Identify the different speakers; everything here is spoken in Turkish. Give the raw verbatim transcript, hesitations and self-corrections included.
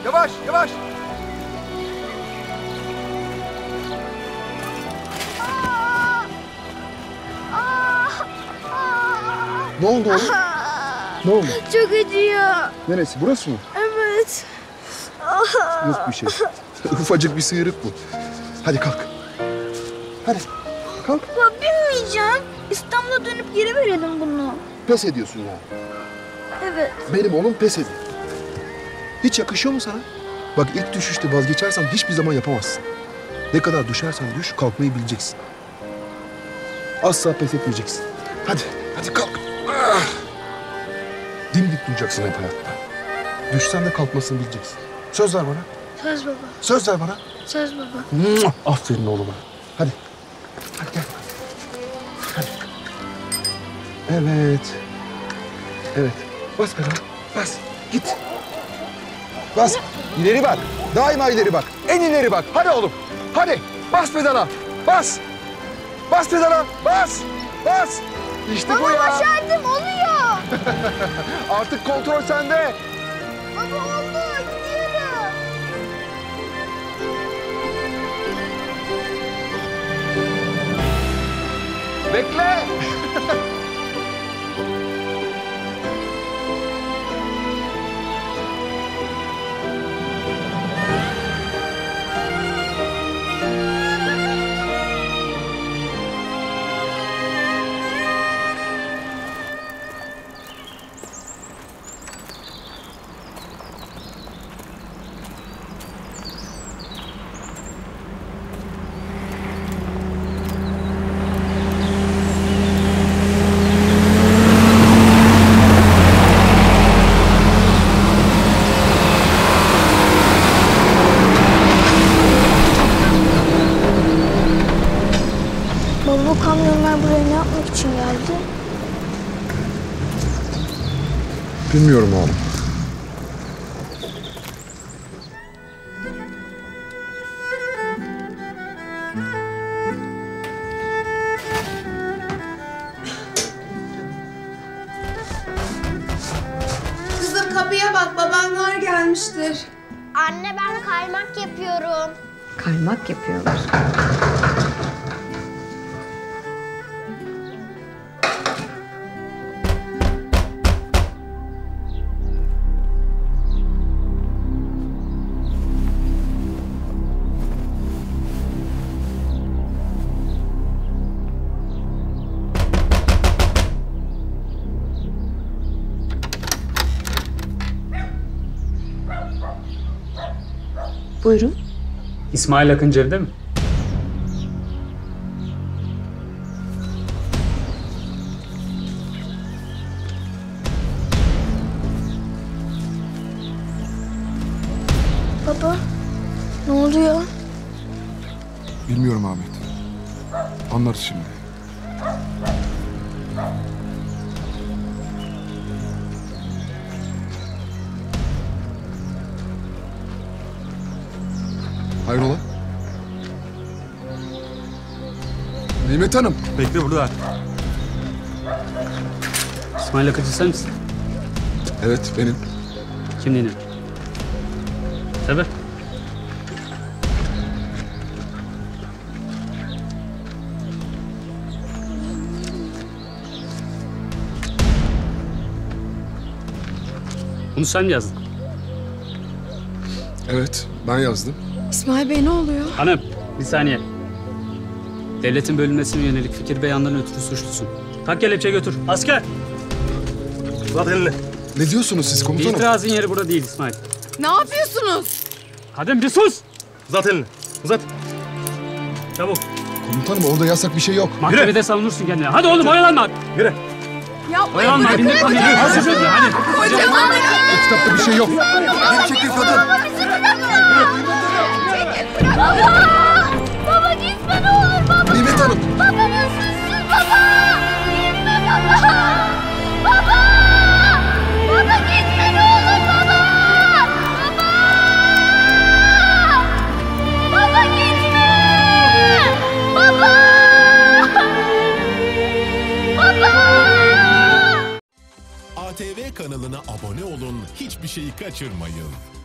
Speaker 1: Yavaş, yavaş. Ne oldu oğlum? Ne oldu?
Speaker 2: Çok acıyor.
Speaker 1: Neresi? Burası mı?
Speaker 2: Evet.
Speaker 1: Yok bir şey. Ufacık bir sıyrık bu. Hadi kalk. Hadi kalk.
Speaker 2: Ya binmeyeceğim. İstanbul'a dönüp geri verelim bunu.
Speaker 1: Pes ediyorsun ya.
Speaker 2: Evet.
Speaker 1: Benim oğlum pes ediyor. Hiç yakışıyor mu sana? Bak ilk düşüşte vazgeçersen hiçbir zaman yapamazsın. Ne kadar düşersen düş, kalkmayı bileceksin. Asla pes etmeyeceksin. Hadi, hadi kalk. Ah! Dimdik duracaksın hep hayatta. Düşsen de kalkmasını bileceksin. Söz ver bana.
Speaker 2: Söz baba.
Speaker 1: Söz ver bana.
Speaker 2: Söz baba.
Speaker 1: Mua! Aferin oğluma. Hadi. Hadi gel. Hadi. Evet. Evet. Bas pedala. Bas. Git. Bas. İleri bak. Daima ileri bak. En ileri bak. Hadi oğlum. Hadi. Bas pedala. Bas. Bas pedala. Bas. Bas. İşte
Speaker 2: Baba
Speaker 1: bu ya.
Speaker 2: başardım, oluyor.
Speaker 1: Artık kontrol sende.
Speaker 2: Baba oldu, gidiyorum.
Speaker 1: Bekle.
Speaker 2: Baba bu kamyonlar buraya ne yapmak için geldi?
Speaker 1: Bilmiyorum oğlum.
Speaker 3: Kızım kapıya bak, babanlar gelmiştir.
Speaker 2: Anne ben kaymak yapıyorum.
Speaker 3: Kaymak yapıyorlar. Buyurun.
Speaker 4: İsmail Akıncı evde mi?
Speaker 2: Baba ne oluyor?
Speaker 1: Bilmiyorum Ahmet. Anlarız şimdi. Hayrola? Nimet Hanım.
Speaker 5: Bekle burada.
Speaker 4: İsmail Akıncı sen misin?
Speaker 1: Evet benim.
Speaker 4: Kimliğini? Tabii. Bunu sen mi yazdın?
Speaker 1: Evet ben yazdım.
Speaker 3: İsmail Bey ne oluyor?
Speaker 4: Hanım, bir saniye. Devletin bölünmesine yönelik fikir beyanlarına ötürü suçlusun. Tak kelepçe götür. Asker!
Speaker 5: Uzat elini.
Speaker 1: Ne diyorsunuz siz komutanım?
Speaker 4: İtirazın yeri burada değil İsmail.
Speaker 3: Ne yapıyorsunuz?
Speaker 4: Kadın bir sus!
Speaker 5: Uzat elini. Uzat. Çabuk.
Speaker 1: Komutanım orada yasak bir şey yok.
Speaker 4: Mahkemede savunursun kendini. Hadi oğlum oyalanma!
Speaker 5: Yürü.
Speaker 3: Yapmayın.
Speaker 4: Oyalanma, bindir konuyu. Hadi çocuğum, hadi.
Speaker 1: O kitapta bir şey yok. Geri çekil kadın.
Speaker 2: Baba! Baba gitme ne olur baba!
Speaker 1: Nimet Hanım.
Speaker 2: Baba nasılsın baba? Gitme baba! Baba! Baba gitme ne olur baba! Baba! Baba gitme! Baba! Baba!
Speaker 6: A T V kanalına abone olun, hiçbir şeyi kaçırmayın.